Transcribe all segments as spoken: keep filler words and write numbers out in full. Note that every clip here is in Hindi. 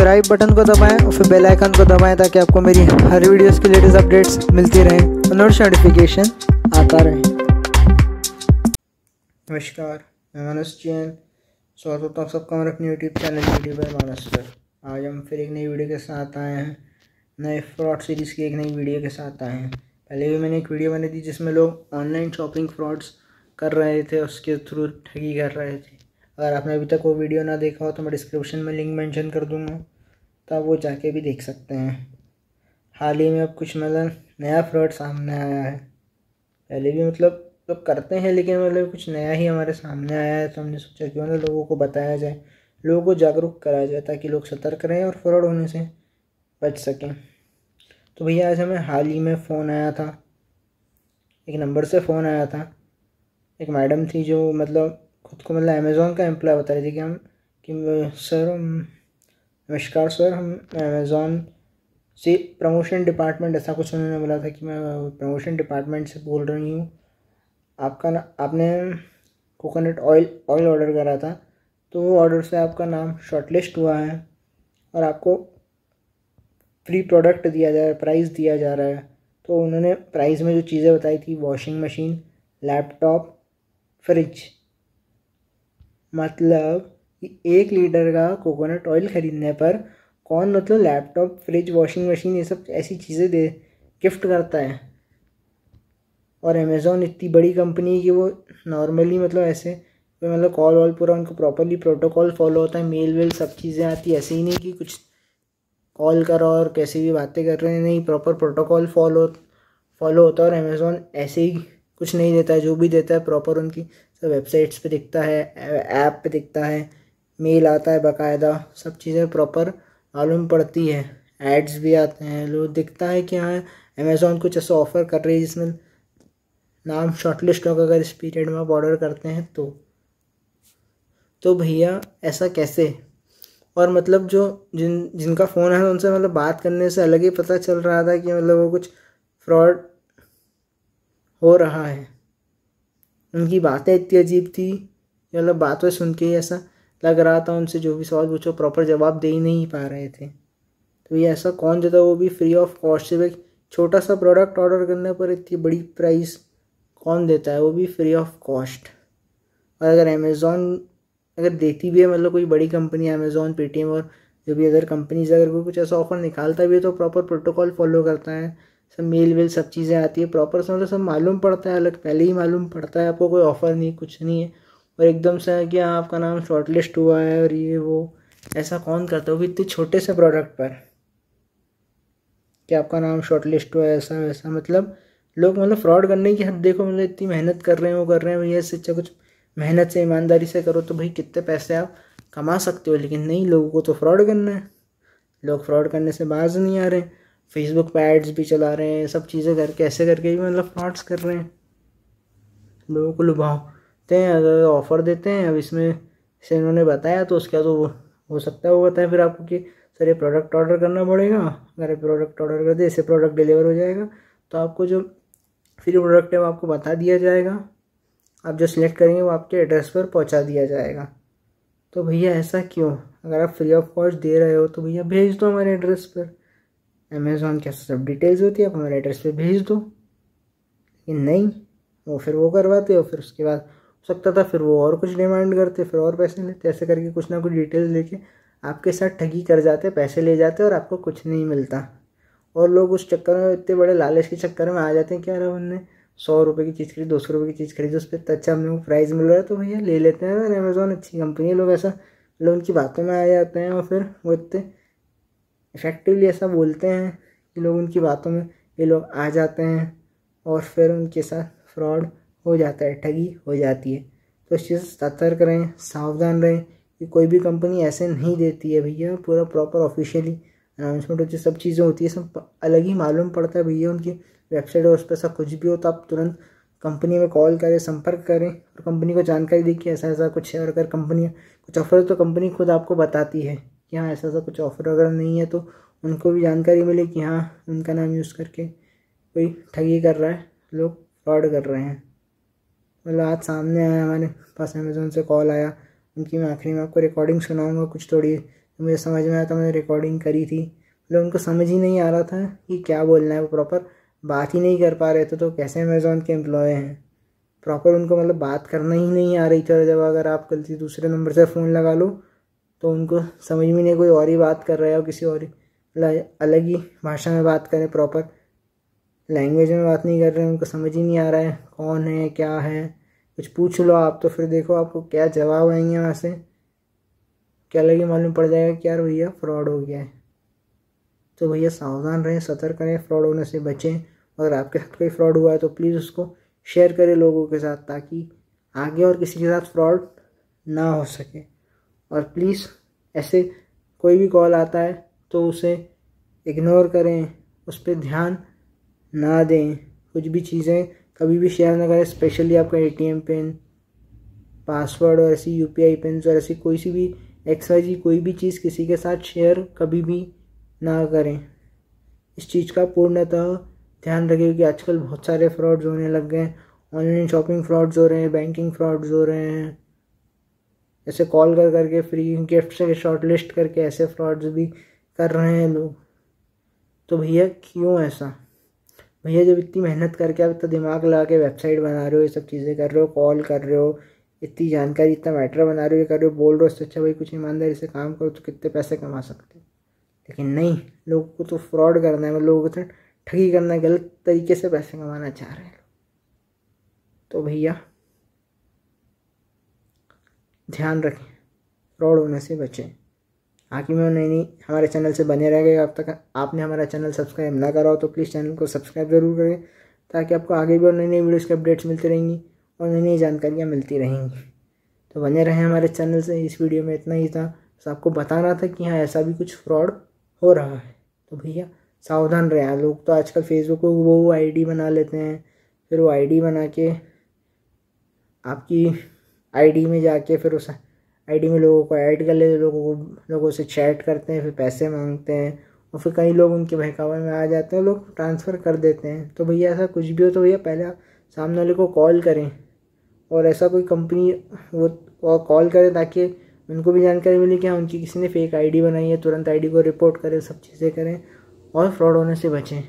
सब्सक्राइब बटन को दबाएं और फिर बेल आइकन को दबाएं ताकि आपको मेरी हर वीडियोस की लेटेस्ट अपडेट्स मिलती रहें और नोटिफिकेशन आता रहे। नमस्कार, मैं मानस जैन स्वागत करता हूँ सबका हमारे अपने यूट्यूब चैनल यूट्यूब पर मानस पर। आज हम फिर एक नई वीडियो के साथ आए हैं, नए फ्रॉड सीरीज़ की एक नई वीडियो के साथ आए हैं। पहले भी मैंने एक वीडियो बनाई थी जिसमें लोग ऑनलाइन शॉपिंग फ्रॉड्स कर रहे थे, उसके थ्रू ठगी कर रहे थे। अगर आपने अभी तक वो वीडियो ना देखा हो तो मैं डिस्क्रिप्शन में लिंक मेंशन कर दूँगा, तो आप वो जाके भी देख सकते हैं। हाल ही में अब कुछ मतलब नया फ्रॉड सामने आया है। पहले भी मतलब लोग करते हैं, लेकिन मतलब कुछ नया ही हमारे सामने आया है, तो हमने सोचा क्यों ना लोगों को बताया जाए, लोगों को जागरूक कराया जाए ताकि लोग सतर्क रहें और फ्रॉड होने से बच सकें। तो भैया आज हमें हाल ही में फ़ोन आया था, एक नंबर से फ़ोन आया था। एक मैडम थी जो मतलब खुद को मतलब अमेज़ॉन का एम्प्लॉय बता रही थी कि हम कि सर नमस्कार सर, हम अमेज़ॉन से प्रमोशन डिपार्टमेंट, ऐसा कुछ उन्होंने बोला था कि मैं प्रमोशन डिपार्टमेंट से बोल रही हूँ। आपका ना आपने कोकोनट ऑयल ऑयल ऑर्डर करा था, तो वो ऑर्डर से आपका नाम शॉर्टलिस्ट हुआ है और आपको फ्री प्रोडक्ट दिया जा रहा है, प्राइस दिया जा रहा है। तो उन्होंने प्राइस में जो चीज़ें बताई थी, वॉशिंग मशीन, लैपटॉप, फ्रिज, मतलब एक लीटर का कोकोनट ऑयल ख़रीदने पर कौन मतलब लैपटॉप, फ्रिज, वॉशिंग मशीन ये सब ऐसी चीज़ें दे गिफ्ट करता है। और अमेज़ॉन इतनी बड़ी कंपनी है कि वो नॉर्मली मतलब ऐसे मतलब कॉल वॉल पूरा उनको प्रॉपरली प्रोटोकॉल फॉलो होता है, मेल वेल सब चीज़ें आती है। ऐसे ही नहीं कि कुछ कॉल करो और कैसे भी बातें कर रहे हैं, नहीं, प्रॉपर प्रोटोकॉल फॉलो फॉलो होता है। और अमेज़ॉन ऐसे ही कुछ नहीं देता है, जो भी देता है प्रॉपर उनकी सब वेबसाइट्स पे दिखता है, ऐप पे दिखता है, मेल आता है बाकायदा, सब चीज़ें प्रॉपर मालूम पड़ती है, एड्स भी आते हैं, लोग दिखता है कि हाँ अमेज़ॉन कुछ ऐसा ऑफ़र कर रही है जिसमें नाम शॉर्टलिस्ट होगा अगर इस पीरियड में आप ऑर्डर करते हैं तो तो भैया ऐसा कैसे। और मतलब जो जिन जिनका फ़ोन है उनसे मतलब बात करने से अलग ही पता चल रहा था कि मतलब वो कुछ फ्रॉड हो रहा है। उनकी बातें इतनी अजीब थी, मतलब बातें सुन के ही ऐसा लग रहा था उनसे जो भी सवाल पूछो प्रॉपर जवाब दे ही नहीं पा रहे थे। तो ये ऐसा कौन देता, वो भी फ्री ऑफ कॉस्ट। से एक छोटा सा प्रोडक्ट ऑर्डर करने पर इतनी बड़ी प्राइस कौन देता है, वो भी फ्री ऑफ कॉस्ट। और अगर अमेज़ॉन अगर देती भी है, मतलब कोई बड़ी कंपनी अमेज़ॉन, पेटीएम और जो भी अदर कंपनीज अगर कोई कुछ ऐसा ऑफर निकालता भी है तो प्रॉपर प्रोटोकॉल फॉलो करता है, सब मेल वेल सब चीज़ें आती है प्रॉपर से, मतलब सब मालूम पड़ता है, अलग पहले ही मालूम पड़ता है आपको कोई ऑफ़र नहीं, कुछ नहीं है। और एकदम से है कि हाँ आपका नाम शॉर्टलिस्ट हुआ है और ये वो, ऐसा कौन करता है, वो भी इतने छोटे से प्रोडक्ट पर कि आपका नाम शॉर्टलिस्ट हुआ है, ऐसा वैसा। मतलब लोग मतलब फ्रॉड करने की हद देखो, मतलब इतनी मेहनत कर रहे हैं, वो कर रहे हैं भैया, इससे अच्छा कुछ मेहनत से ईमानदारी से करो तो भाई कितने पैसे आप कमा सकते हो। लेकिन नहीं, लोगों को तो फ्रॉड करना है, लोग फ्रॉड करने से बाज नहीं आ रहे हैं। फेसबुक पे एड्स भी चला रहे हैं, सब चीज़ें करके ऐसे करके भी मतलब फ्रॉड्स कर रहे हैं, लोगों को लुभाते हैं, अगर ऑफ़र देते हैं। अब इसमें से इन्होंने बताया तो उसका तो हो सकता है वो बताए फिर आपको कि सर ये प्रोडक्ट ऑर्डर करना पड़ेगा, अगर ये प्रोडक्ट ऑर्डर कर दे इससे प्रोडक्ट डिलीवर हो जाएगा, तो आपको जो फ्री प्रोडक्ट है वो आपको बता दिया जाएगा, आप जो सिलेक्ट करेंगे वो आपके एड्रेस पर पहुंचा दिया जाएगा। तो भैया ऐसा क्यों, अगर आप फ्री ऑफ कॉस्ट दे रहे हो तो भैया भेज दो हमारे एड्रेस पर। अमेज़ॉन के सब डिटेल्स होती है, आप हमारे एड्रेस पे भेज दो। लेकिन नहीं, वो फिर वो करवाते हो, फिर उसके बाद हो सकता था फिर वो और कुछ डिमांड करते, फिर और पैसे लेते, ऐसे करके कुछ ना कुछ डिटेल्स लेके आपके साथ ठगी कर जाते, पैसे ले जाते और आपको कुछ नहीं मिलता। और लोग उस चक्कर में, इतने बड़े लालच के चक्कर में आ जाते हैं कि यार उनने सौ रुपये की चीज़ खरीदी, दो सौ रुपये की चीज़ खरीदी, उस पर अच्छा हमने वो प्राइस मिल रहा है तो भैया ले लेते हैं। और अमेज़ॉन अच्छी कंपनी है, लोग ऐसा लोग उनकी बातों में आ जाते हैं और फिर वो इतने इफ़ेक्टिवली ऐसा बोलते हैं कि लोग उनकी बातों में ये लोग आ जाते हैं और फिर उनके साथ फ्रॉड हो जाता है, ठगी हो जाती है। तो इस चीज़ से सतर्क रहें, सावधान रहें कि कोई भी कंपनी ऐसे नहीं देती है भैया, पूरा प्रॉपर ऑफिशियली अनाउंसमेंट होती है, सब चीज़ें होती है, सब अलग ही मालूम पड़ता है भैया। उनकी वेबसाइट और उस पर ऐसा कुछ भी हो तो आप तुरंत कंपनी में कॉल करें, संपर्क करें और कंपनी को जानकारी दी कि ऐसा ऐसा कुछ है। और अगर कंपनी कुछ ऑफर है तो कंपनी खुद आपको बताती है कि हाँ ऐसा ऐसा कुछ ऑफर अगर नहीं है, तो उनको भी जानकारी मिले कि हाँ उनका नाम यूज़ करके कोई ठगी कर रहा है, लोग फ्रॉड कर रहे हैं। मतलब आज सामने आया, हमारे पास अमेज़ोन से कॉल आया उनकी, मैं आखिरी में आपको रिकॉर्डिंग सुनाऊंगा, कुछ थोड़ी तो मुझे समझ में आया तो मैंने रिकॉर्डिंग करी थी। मतलब उनको समझ ही नहीं आ रहा था कि क्या बोलना है, वो प्रॉपर बात ही नहीं कर पा रहे थे। तो कैसे अमेज़ॉन के एम्प्लॉय हैं, प्रॉपर उनको मतलब बात करना ही नहीं आ रही थी। और जब अगर आप गलती दूसरे नंबर से फ़ोन लगा लो तो उनको समझ में नहीं, कोई और ही बात कर रहा है और किसी और ही अलग ही भाषा में बात करें, प्रॉपर लैंग्वेज में बात नहीं कर रहे हैं, उनको समझ ही नहीं आ रहा है कौन है क्या है। कुछ पूछ लो आप तो फिर देखो आपको क्या जवाब आएंगे वहाँ से, क्या लगे मालूम पड़ जाएगा कि यार भैया फ्रॉड हो गया है। तो भैया सावधान रहें, सतर्क रहें, फ्रॉड होने से बचें। अगर आपके साथ कोई फ्रॉड हुआ है तो प्लीज़ उसको शेयर करें लोगों के साथ, ताकि आगे और किसी के साथ फ्रॉड ना हो सके। और प्लीज़ ऐसे कोई भी कॉल आता है तो उसे इग्नोर करें, उस पर ध्यान ना दें। कुछ भी चीज़ें कभी भी शेयर ना करें, स्पेशली आपका एटीएम पिन, पासवर्ड और ऐसी यूपीआई पिन और ऐसी कोई सी भी एक्स वाई जी कोई भी चीज़ किसी के साथ शेयर कभी भी ना करें। इस चीज़ का पूर्णतः ध्यान रखें, क्योंकि आजकल बहुत सारे फ्रॉड्स होने लग गए हैं। ऑनलाइन शॉपिंग फ्रॉड्स हो रहे हैं, बैंकिंग फ्रॉड्स हो रहे हैं, ऐसे कॉल कर करके फ्री गिफ्ट से शॉर्ट लिस्ट करके ऐसे फ्रॉड्स भी कर रहे हैं लोग। तो भैया क्यों ऐसा? भैया जब इतनी मेहनत करके आप इतना दिमाग लगा के वेबसाइट बना रहे हो, ये सब चीज़ें कर रहे हो, कॉल कर रहे हो, इतनी जानकारी, इतना मैटर बना रहे हो, ये कर रहे हो, बोल रहे हो, इससे अच्छा भाई कुछ ईमानदारी से काम करो तो कितने पैसे कमा सकते हो। लेकिन नहीं, लोगों को तो फ्रॉड करना है, मतलब लोगों को तो ठगी करना है, गलत तरीके से पैसे कमाना चाह रहे हैं। तो भैया ध्यान रखें, फ्रॉड होने से बचें। आखिर में नई नई हमारे चैनल से बने रहेगा। अब तक आपने हमारा चैनल सब्सक्राइब ना करा हो तो प्लीज़ चैनल को सब्सक्राइब ज़रूर करें, ताकि आपको आगे भी और नई नई वीडियोज़ की अपडेट्स मिलती रहेंगी और नई नई जानकारियाँ मिलती रहेंगी। तो बने रहें हमारे चैनल से। इस वीडियो में इतना ही था, बस आपको बताना था कि हाँ ऐसा भी कुछ फ्रॉड हो रहा है। तो भैया सावधान रहें। लोग तो आजकल फेसबुक को वो आईडी बना लेते हैं, फिर वो आईडी बना के आपकी आईडी में जाके फिर उस आईडी में लोगों को ऐड कर लेते, लोगों को लोगों से चैट करते हैं, फिर पैसे मांगते हैं और फिर कई लोग उनके बहकावे में आ जाते हैं, लोग ट्रांसफ़र कर देते हैं। तो भैया ऐसा कुछ भी हो तो भैया पहले आप सामने वाले को कॉल करें, और ऐसा कोई कंपनी वो कॉल करें ताकि उनको भी जानकारी मिले कि हाँ उनकी किसी ने फेक आईडी बनाई है, तुरंत आईडी को रिपोर्ट करें, सब चीज़ें करें और फ्रॉड होने से बचें।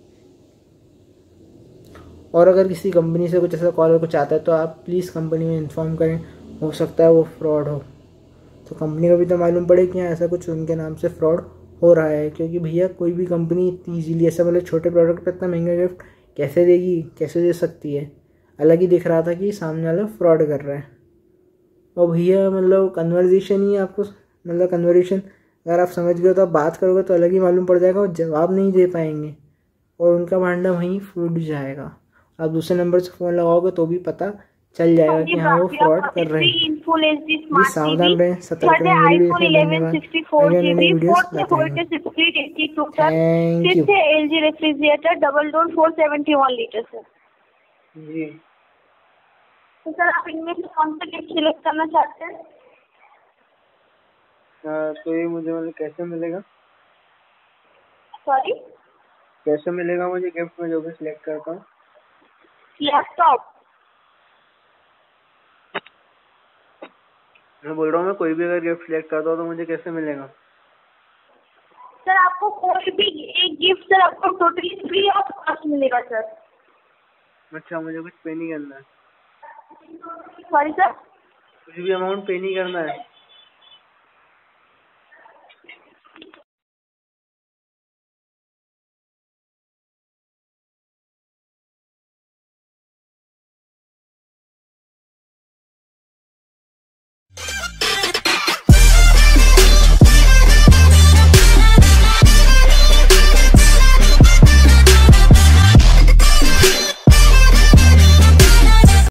और अगर किसी कंपनी से कुछ ऐसा कॉल कुछ आता है तो आप प्लीज़ कंपनी में इन्फॉर्म करें, हो सकता है वो फ्रॉड हो। तो कंपनी को भी तो मालूम पड़े कि हाँ ऐसा कुछ उनके नाम से फ्रॉड हो रहा है। क्योंकि भैया कोई भी कंपनी इतनी ईजीली ऐसा मतलब छोटे प्रोडक्ट पे इतना महंगा गिफ्ट कैसे देगी, कैसे दे सकती है। अलग ही दिख रहा था कि सामने वाला फ्रॉड कर रहा है। और भैया मतलब कन्वर्जेशन ही आपको मतलब कन्वर्जेशन अगर आप समझ गए तो आप बात करोगे तो अलग ही मालूम पड़ जाएगा, और जवाब नहीं दे पाएंगे और उनका भांडा वहीं फूट जाएगा। आप दूसरे नंबर से फ़ोन लगाओगे तो भी पता चल जाएगा कि हाँ वो फ्रॉड कर रहे हैं। प्लीज़ सावधान रहें, सतर्क रहें। मेरी वीडियो में धन्यवाद। आगे नई नई वीडियोस लाते हैं। Thank you LG refrigerator double door four seventy one litre sir. जी। तो सर आप इनमें से कौन सा गिफ्ट सिलेक्ट करना चाहते हैं? हाँ तो ये मुझे मतलब कैसे मिलेगा? सॉरी कैसे मिलेगा मुझे गिफ्ट में जो भी सिलेक्ट करता हूँ? लैपटॉप। मैं बोल रहा हूँ मैं कोई भी अगर गिफ्ट सिलेक्ट करता हूँ तो मुझे कैसे मिलेगा? सर आपको कोई भी एक गिफ्ट सर आपको टोटली फ्री ऑफ कॉस्ट मिलेगा सर। अच्छा, मुझे कुछ पे नहीं करना है? Sorry sir? कुछ भी अमाउंट पे नहीं करना है?